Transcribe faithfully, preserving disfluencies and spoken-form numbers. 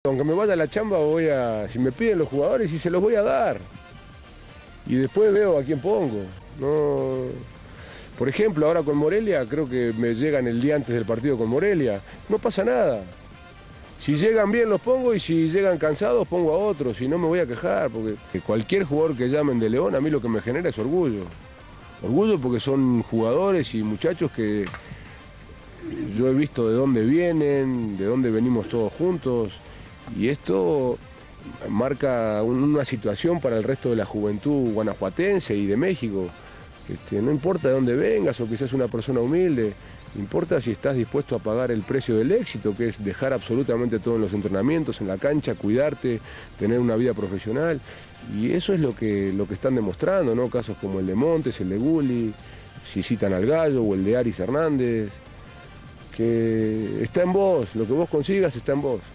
Aunque me vaya a la chamba, voy a, si me piden los jugadores, y se los voy a dar. Y después veo a quién pongo. No, por ejemplo, ahora con Morelia, creo que me llegan el día antes del partido con Morelia. No pasa nada. Si llegan bien los pongo y si llegan cansados pongo a otros. Y no me voy a quejar, porque cualquier jugador que llamen de León, a mí lo que me genera es orgullo. Orgullo porque son jugadores y muchachos que yo he visto de dónde vienen, de dónde venimos todos juntos. Y esto marca una situación para el resto de la juventud guanajuatense y de México. Este, no importa de dónde vengas o que seas una persona humilde, importa si estás dispuesto a pagar el precio del éxito, que es dejar absolutamente todo en los entrenamientos, en la cancha, cuidarte, tener una vida profesional. Y eso es lo que, lo que están demostrando, ¿no? Casos como el de Montes, el de Gulli, si citan al Gallo o el de Aris Hernández, que está en vos, lo que vos consigas está en vos.